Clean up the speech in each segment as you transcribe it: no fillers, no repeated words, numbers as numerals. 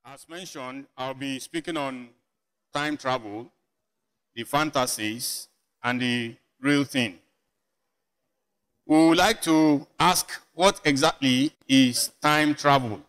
As mentioned, I'll be speaking on time travel, the fantasies, and the real thing. We would like to ask, what exactly is time travel?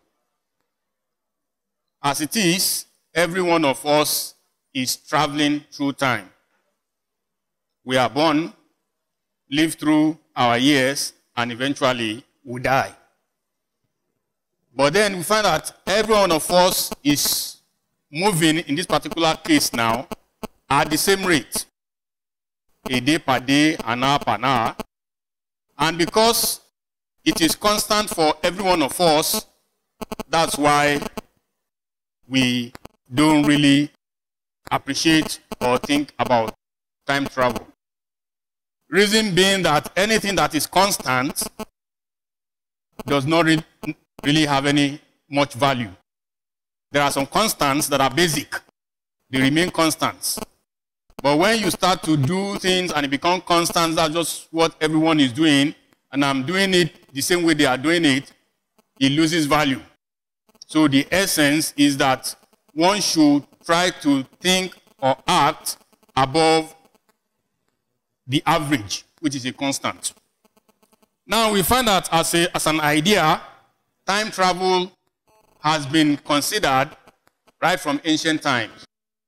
As it is, every one of us is traveling through time. We are born, live through our years, and eventually we die. But then we find that every one of us is moving, in this particular case now, at the same rate. A day per day, an hour per hour. And because it is constant for every one of us, that's why we don't really appreciate or think about time travel. Reason being that anything that is constant does not really have any much value. There are some constants that are basic. They remain constants. But when you start to do things and it becomes constant, that's just what everyone is doing, and I'm doing it the same way they are doing it, it loses value. So the essence is that one should try to think or act above the average, which is a constant. Now we find that as an idea, time travel has been considered right from ancient times.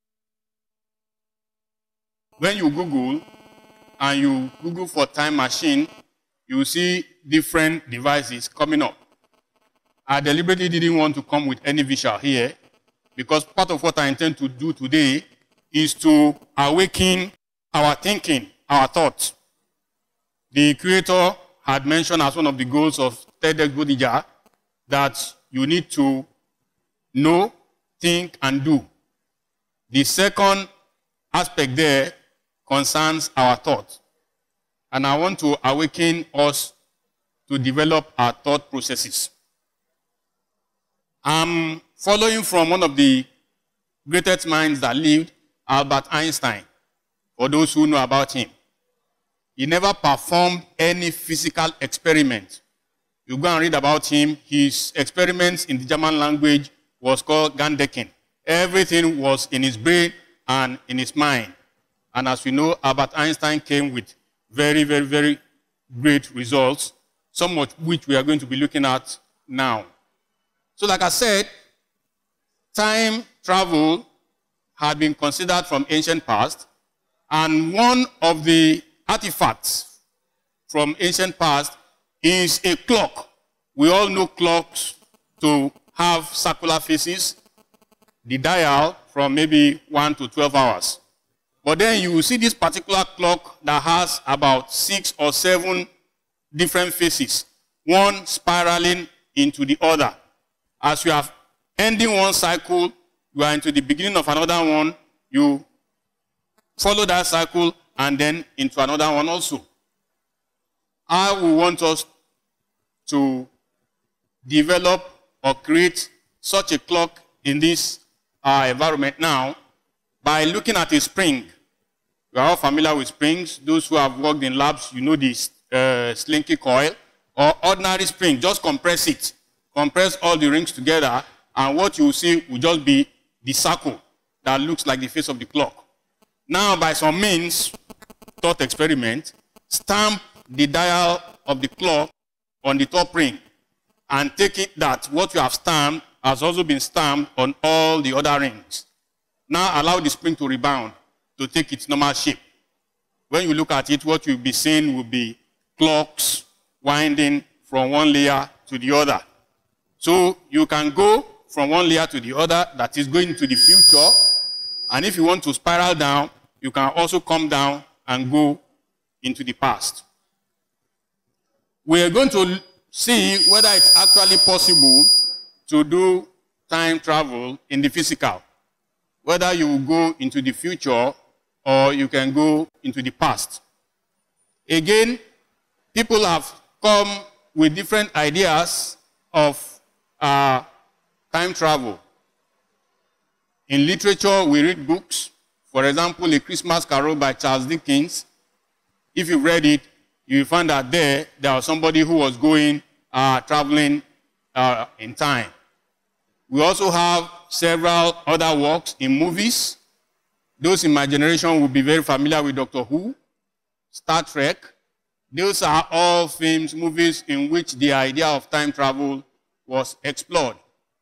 When you Google, and you Google for time machine, you will see different devices coming up. I deliberately didn't want to come with any visual here, because part of what I intend to do today is to awaken our thinking, our thoughts. The creator had mentioned as one of the goals of TEDxBodija that you need to know, think, and do. The second aspect there concerns our thought. And I want to awaken us to develop our thought processes. I'm following from one of the greatest minds that lived, Albert Einstein, for those who know about him. He never performed any physical experiment. You go and read about him, his experiments in the German language was called Gandecken. Everything was in his brain and in his mind. And as we know, Albert Einstein came with very, very, very great results, some of which we are going to be looking at now. So like I said, time travel had been considered from ancient past, and one of the artifacts from ancient past is a clock. We all know clocks to have circular faces, the dial from maybe 1 to 12 hours. But then you will see this particular clock that has about 6 or 7 different faces, one spiraling into the other. As you are ending one cycle, you are into the beginning of another one, you follow that cycle and then into another one also. I will want us to develop or create such a clock in this environment now by looking at a spring. We are all familiar with springs. Those who have worked in labs, you know this slinky coil or ordinary spring. Just compress it. Compress all the rings together, and what you will see will just be the circle that looks like the face of the clock. Now, by some means, thought experiment, stamp the dial of the clock on the top ring and take it that what you have stamped has also been stamped on all the other rings. Now allow the spring to rebound to take its normal shape. When you look at it, what you'll be seeing will be clocks winding from one layer to the other. So you can go from one layer to the other, that is going to the future. And if you want to spiral down, you can also come down and go into the past. We are going to see whether it's actually possible to do time travel in the physical. Whether you will go into the future or you can go into the past. Again, people have come with different ideas of time travel. In literature, we read books. For example, A Christmas Carol by Charles Dickens. If you read it, you will find that there was somebody who was going, traveling in time. We also have several other works in movies. Those in my generation will be very familiar with Doctor Who, Star Trek. Those are all films, movies in which the idea of time travel was explored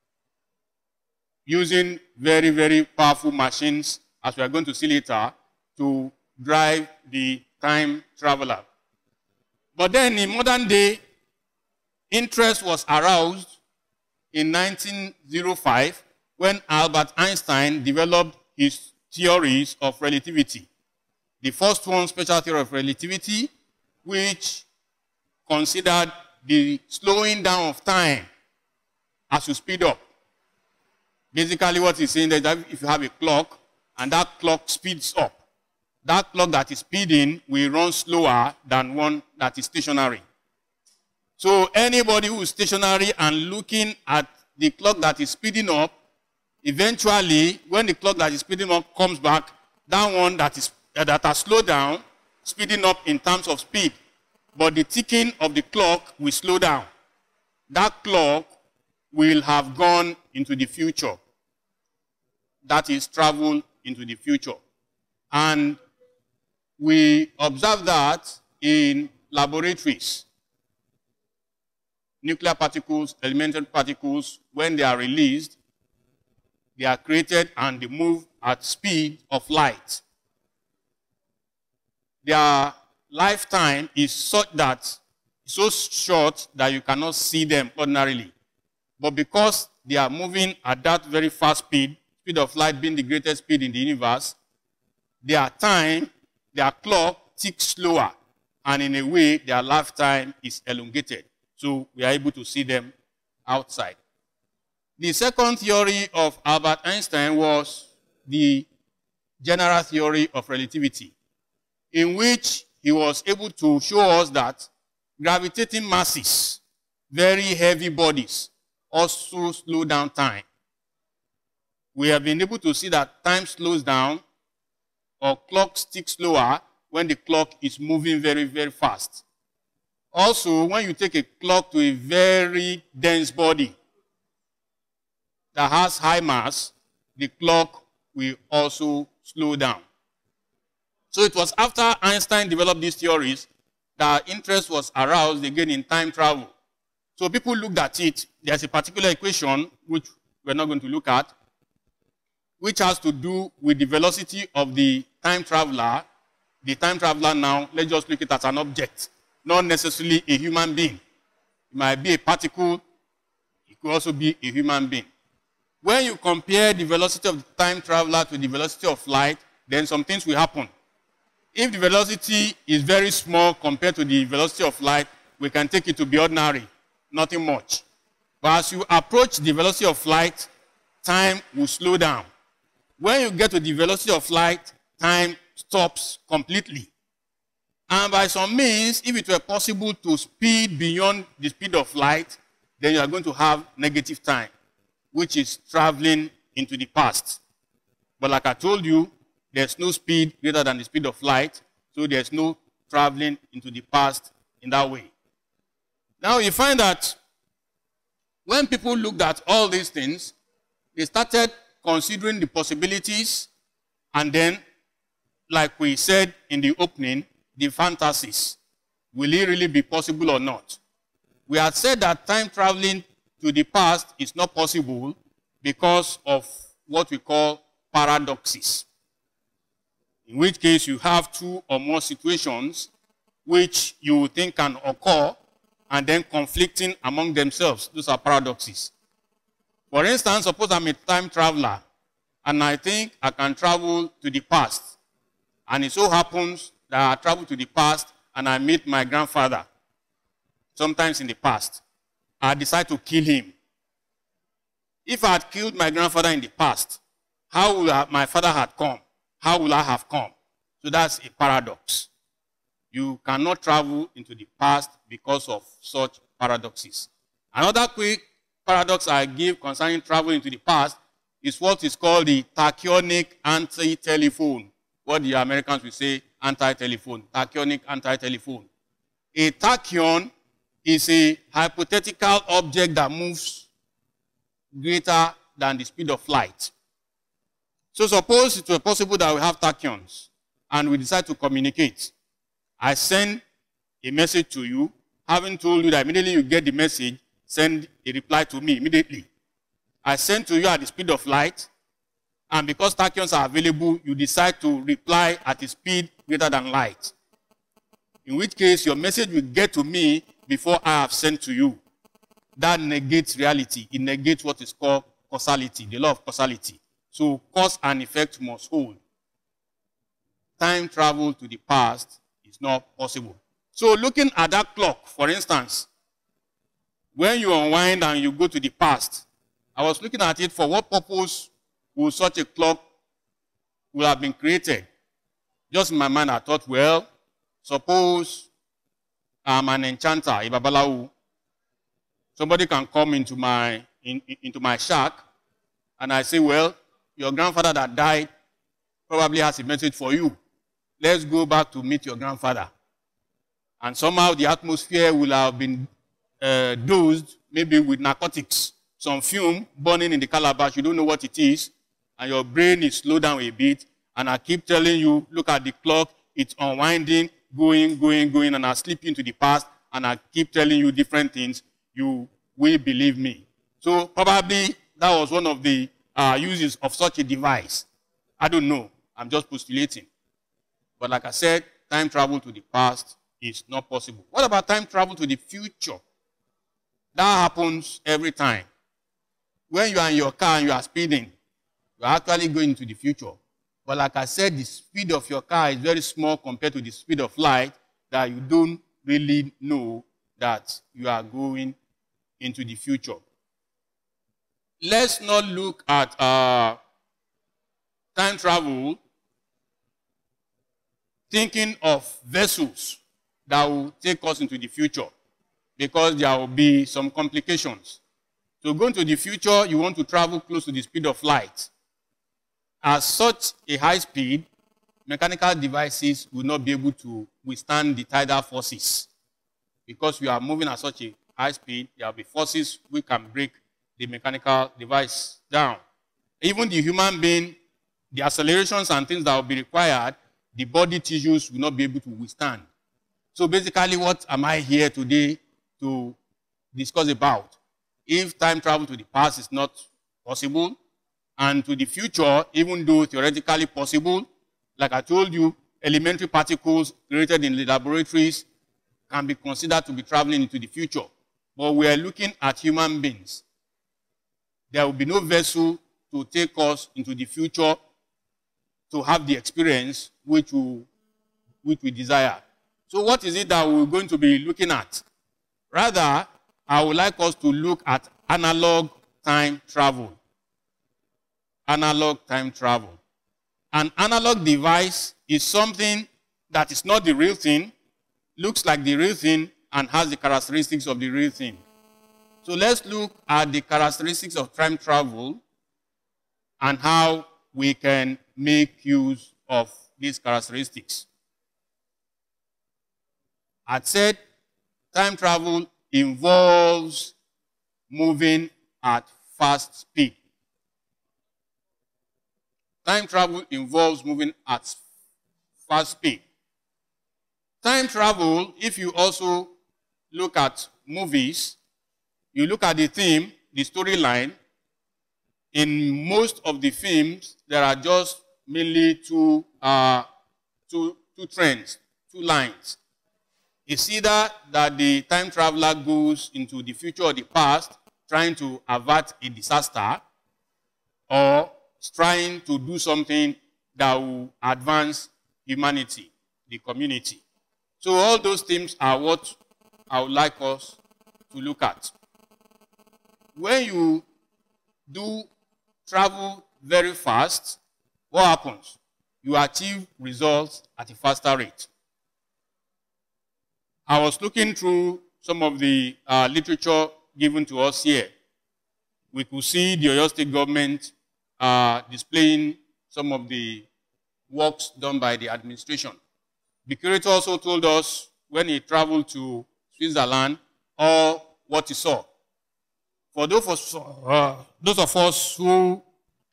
using very, very powerful machines, as we are going to see later, to drive the time traveler. But then in modern day, interest was aroused in 1905 when Albert Einstein developed his theories of relativity. The first one, special theory of relativity, which considered the slowing down of time as you speed up. Basically what he's saying is that if you have a clock and that clock speeds up, that clock that is speeding will run slower than one that is stationary. So anybody who is stationary and looking at the clock that is speeding up, eventually, when the clock that is speeding up comes back, that one that has slowed down, speeding up in terms of speed, but the ticking of the clock will slow down. That clock will have gone into the future. That is, travel into the future. And we observe that in laboratories. Nuclear particles, elementary particles, when they are released, they are created and they move at speed of light. Their lifetime is so short that you cannot see them ordinarily. But because they are moving at that very fast speed, speed of light being the greatest speed in the universe, their time, their clock ticks slower, and in a way, their lifetime is elongated. So we are able to see them outside. The second theory of Albert Einstein was the general theory of relativity, in which he was able to show us that gravitating masses, very heavy bodies, also slow down time. We have been able to see that time slows down or clocks tick slower when the clock is moving very, very fast. Also, when you take a clock to a very dense body that has high mass, the clock will also slow down. So it was after Einstein developed these theories that interest was aroused again in time travel. So people looked at it. There's a particular equation, which we're not going to look at, which has to do with the velocity of the time traveler. The time traveler now, let's just look at it as an object, not necessarily a human being. It might be a particle. It could also be a human being. When you compare the velocity of the time traveler to the velocity of light, then some things will happen. If the velocity is very small compared to the velocity of light, we can take it to be ordinary, nothing much. But as you approach the velocity of light, time will slow down. When you get to the velocity of light, time stops completely. And by some means, if it were possible to speed beyond the speed of light, then you are going to have negative time, which is traveling into the past. But like I told you, there's no speed greater than the speed of light, so there's no traveling into the past in that way. Now you find that when people looked at all these things, they started considering the possibilities, and then, like we said in the opening, the fantasies. Will it really be possible or not? We had said that time traveling to the past is not possible because of what we call paradoxes. In which case you have two or more situations which you think can occur and then conflicting among themselves. Those are paradoxes. For instance, suppose I'm a time traveler and I think I can travel to the past. And it so happens that I travel to the past and I meet my grandfather sometimes in the past. I decide to kill him. If I had killed my grandfather in the past, how would my father have come? How will I have come? So that's a paradox. You cannot travel into the past because of such paradoxes. Another quick paradox I give concerning travel into the past is what is called the tachyonic anti-telephone. What the Americans will say, anti-telephone, tachyonic anti-telephone. A tachyon is a hypothetical object that moves greater than the speed of light. So suppose it were possible that we have tachyons and we decide to communicate. I send a message to you, having told you that immediately you get the message, send a reply to me immediately. I send to you at the speed of light, and because tachyons are available, you decide to reply at a speed greater than light. In which case, your message will get to me before I have sent to you. That negates reality. It negates what is called causality, the law of causality. So cause and effect must hold. Time travel to the past is not possible. So looking at that clock, for instance, when you unwind and you go to the past, I was looking at it, for what purpose would such a clock would have been created? Just in my mind, I thought, well, suppose I'm an enchanter, a babalawo. Somebody can come into my shack, and I say, well, your grandfather that died probably has a message for you. Let's go back to meet your grandfather. And somehow the atmosphere will have been dosed, maybe with narcotics. Some fume burning in the calabash, you don't know what it is, and your brain is slowed down a bit, and I keep telling you, look at the clock, it's unwinding, going, and I slip into the past, and I keep telling you different things, you will believe me. So probably that was one of the uses of such a device. I don't know, I'm just postulating. But like I said, time travel to the past is not possible. What about time travel to the future? That happens every time. When you are in your car and you are speeding, you are actually going to the future. But like I said, the speed of your car is very small compared to the speed of light, that you don't really know that you are going into the future. Let's not look at time travel thinking of vessels that will take us into the future, because there will be some complications. To go into the future, you want to travel close to the speed of light. At such a high speed, mechanical devices will not be able to withstand the tidal forces. Because we are moving at such a high speed, there will be forces which can break the mechanical device down. Even the human being, the accelerations and things that will be required, the body tissues will not be able to withstand. So basically, what am I here today to discuss about? If time travel to the past is not possible, and to the future, even though theoretically possible, like I told you, elementary particles created in the laboratories can be considered to be traveling into the future. But we are looking at human beings. There will be no vessel to take us into the future to have the experience which we desire. So what is it that we're going to be looking at? Rather, I would like us to look at analog time travel. Analog time travel. An analog device is something that is not the real thing, looks like the real thing, and has the characteristics of the real thing. So let's look at the characteristics of time travel and how we can make use of these characteristics. I said time travel involves moving at fast speed. Time travel involves moving at fast speed. Time travel, if you also look at movies, you look at the theme, the storyline. In most of the films, there are just mainly two trends, two lines. It's either that the time traveler goes into the future or the past, trying to avert a disaster, or trying to do something that will advance humanity, the community. So all those themes are what I would like us to look at. When you do travel very fast, what happens? You achieve results at a faster rate. I was looking through some of the literature given to us here. We could see the Oyo State government displaying some of the works done by the administration. The curator also told us when he traveled to Switzerland all what he saw. for those of us who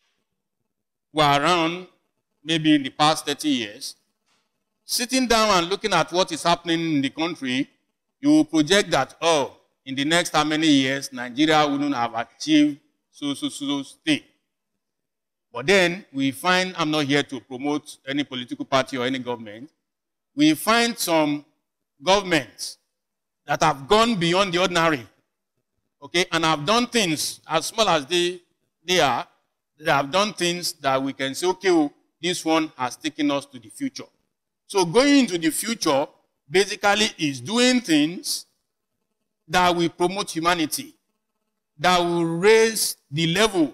were around maybe in the past 30 years, sitting down and looking at what is happening in the country, you will project that, oh, in the next how many years, Nigeria wouldn't have achieved so state. But then we find, I'm not here to promote any political party or any government, we find some governments that have gone beyond the ordinary, okay, and have done things as small as they are, they have done things that we can say, okay, well, this one has taken us to the future. So going into the future basically is doing things that will promote humanity, that will raise the level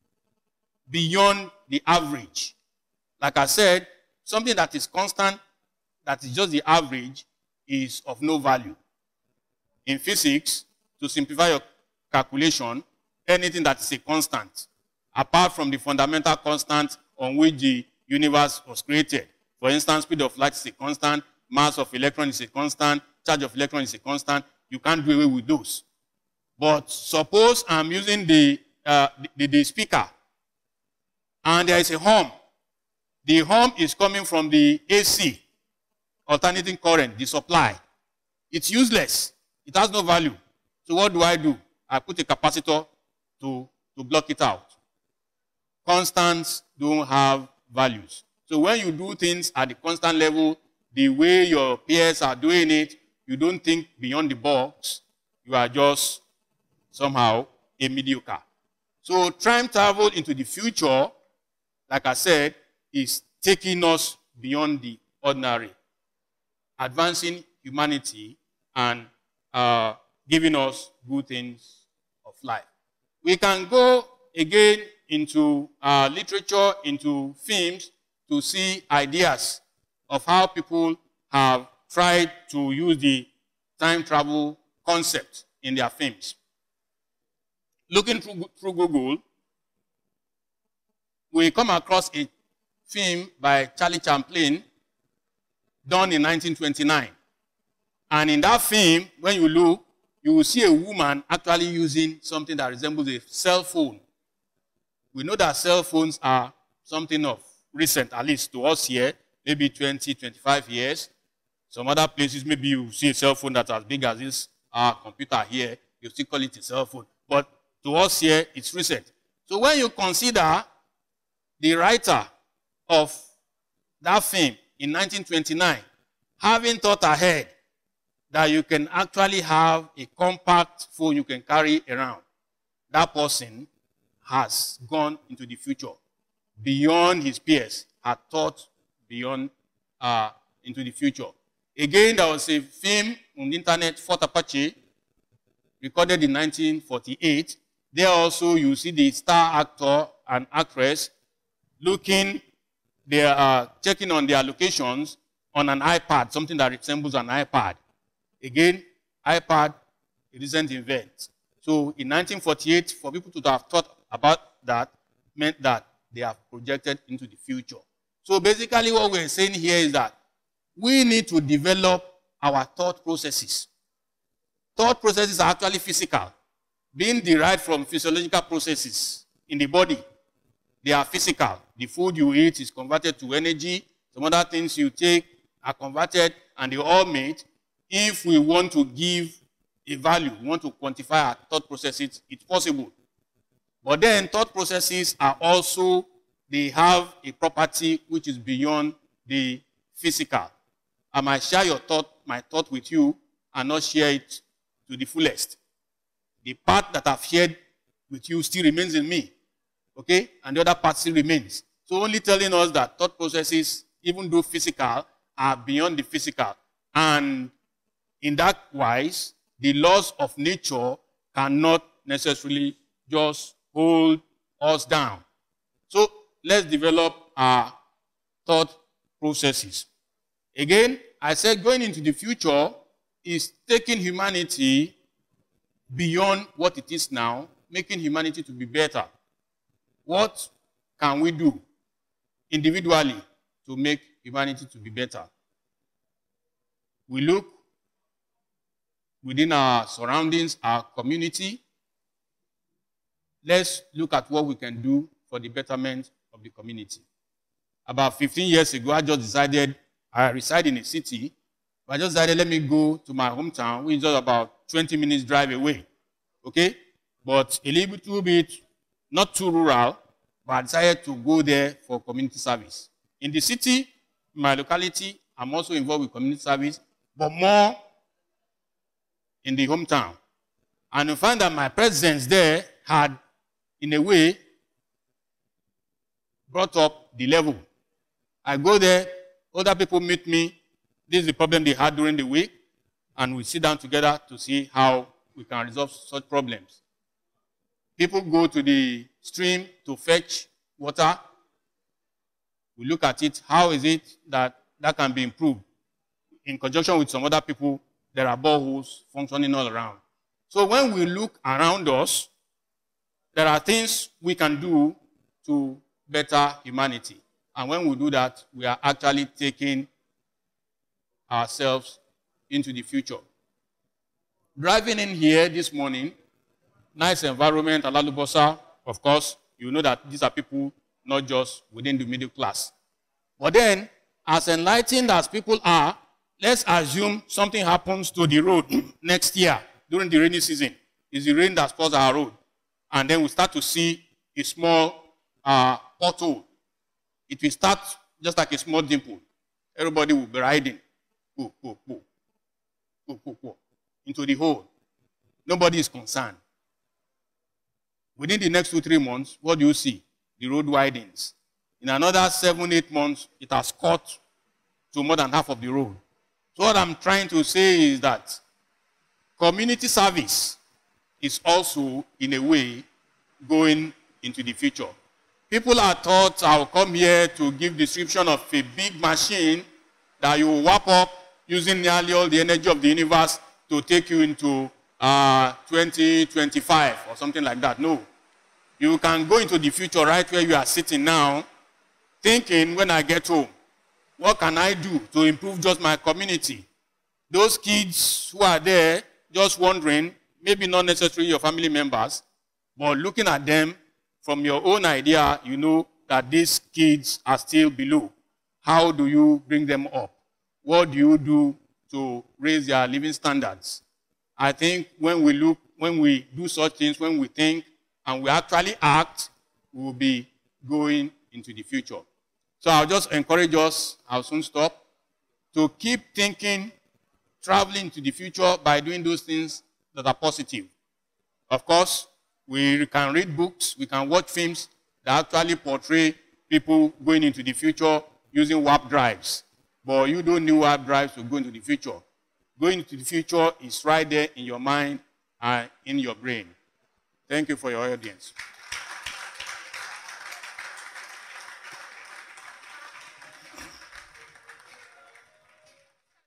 beyond the average. Like I said, something that is constant, that is just the average, is of no value. In physics, to simplify your calculation, anything that is a constant, apart from the fundamental constant on which the universe was created. For instance, speed of light is a constant, mass of electron is a constant, charge of electron is a constant. You can't do away with those. But suppose I'm using the speaker, and there is a hum. The hum is coming from the AC, alternating current, the supply. It's useless. It has no value. So what do? I put a capacitor to block it out. Constants don't have values. So when you do things at the constant level, the way your peers are doing it, you don't think beyond the box. You are just somehow a mediocre. So time travel into the future, like I said, is taking us beyond the ordinary, advancing humanity and giving us good things of life. We can go again into literature, into films, to see ideas of how people have tried to use the time travel concept in their films. Looking through Google, we come across a film by Charlie Chaplin done in 1929. And in that film, when you look, you will see a woman actually using something that resembles a cell phone. We know that cell phones are something of recent, at least to us here, maybe 20, 25 years. Some other places, maybe you see a cell phone that's as big as this computer here, you still call it a cell phone. But to us here, it's recent. So when you consider the writer of that film in 1929 having thought ahead that you can actually have a compact phone you can carry around, that person has gone into the future beyond his peers, had thought beyond into the future. Again, there was a film on the internet, Fort Apache, recorded in 1948. There also you see the star actor and actress looking, they are checking on their locations on an iPad, something that resembles an iPad. Again, iPad, a recent event. So in 1948, for people to have thought about that meant that they have projected into the future. So basically what we're saying here is that we need to develop our thought processes. Thought processes are actually physical, being derived from physiological processes in the body. They are physical. The food you eat is converted to energy. Some other things you take are converted, and they all made. If we want to give a value, we want to quantify our thought processes, it's possible. But then thought processes are also, they have a property which is beyond the physical. I might share my thought with you and not share it to the fullest. The part that I've shared with you still remains in me, okay? And the other part still remains. So only telling us that thought processes, even though physical, are beyond the physical. And in that wise, the laws of nature cannot necessarily just hold us down. So let's develop our thought processes. Again, I said going into the future is taking humanity beyond what it is now, making humanity to be better. What can we do individually to make humanity to be better? We look within our surroundings, our community. let's look at what we can do for the betterment of the community. About 15 years ago, I just decided, I reside in a city, but I just decided, let me go to my hometown, which is just about 20 minutes drive away, okay? But a little bit, not too rural, but I decided to go there for community service. In the city, my locality, I'm also involved with community service, but more in the hometown. And you find that my presence there had, in a way, brought up the level. I go there, other people meet me, this is the problem they had during the week, and we sit down together to see how we can resolve such problems. People go to the stream to fetch water. We look at it, how is it that that can be improved? In conjunction with some other people, there are boreholes functioning all around. So when we look around us, there are things we can do to better humanity. And when we do that, we are actually taking ourselves into the future. Driving in here this morning, nice environment, Alalubosa, of course, you know that these are people not just within the middle class. But then, as enlightened as people are, let's assume something happens to the road next year during the rainy season. It's the rain that spoils our road. And then we start to see a small pothole. It will start just like a small dimple. Everybody will be riding into the hole. Nobody is concerned. Within the next 2-3 months, what do you see? The road widens. In another 7-8 months, it has cut to more than half of the road. So what I'm trying to say is that community service is also, in a way, going into the future. People are taught, I'll come here to give description of a big machine that you will warp up using nearly all the energy of the universe to take you into 2025 or something like that. No. You can go into the future right where you are sitting now, thinking, when I get home, what can I do to improve just my community? Those kids who are there just wondering, maybe not necessarily your family members, but looking at them from your own idea, you know that these kids are still below. How do you bring them up? What do you do to raise their living standards? I think when we do such things, when we think and we actually act, we will be going into the future. So I'll just encourage us, I'll soon stop, to keep thinking, traveling to the future by doing those things that are positive. Of course, we can read books, we can watch films that actually portray people going into the future using warp drives. But you don't need warp drives to go into the future. Going into the future is right there in your mind and in your brain. Thank you for your audience.